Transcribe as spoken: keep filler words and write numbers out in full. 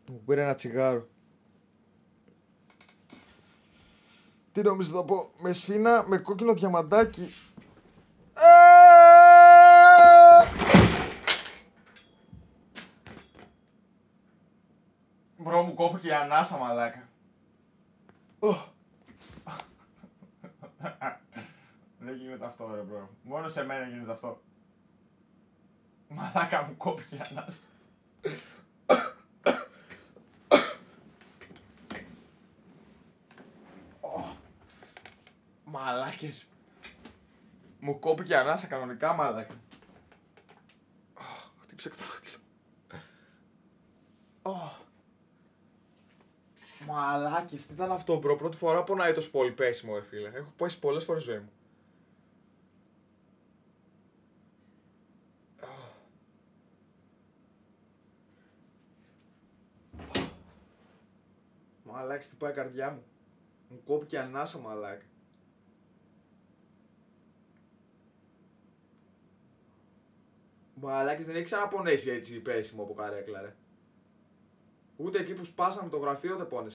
Μου πήρε ένα τσιγάρο. Τι νομίζω θα πω, με σφίνα, με κόκκινο διαμαντάκι. Μπρο, μου κόπηκε η ανάσα, μαλάκα. Oh. Δεν γίνεται αυτό, ρε μπρο. Μόνο σε μένα γίνεται αυτό. Μαλάκα, μου κόπηκε η ανάσα. Oh. Μαλάκες. Μου κόπηκε η ανάσα κανονικά, μαλάκα. Oh, χτύπησε το δάχτυλο. Oh. Μαλάκες, τι ήταν αυτό, μπρο. Πρώτη φορά πονάει τόσο πολύ πέσιμο, ρε φίλε. Έχω πέσει πολλές φορές ζωή μου. Μαλάκες, τι πάει η καρδιά μου. Μου κόπηκε η ανάσα, μαλάκα. Μαλάκες, δεν έχει ξαναπονέσει έτσι πέσιμο από καρέκλα, ρε. Ούτε εκεί που σπάσαμε το γραφείο δεν πόνεσε.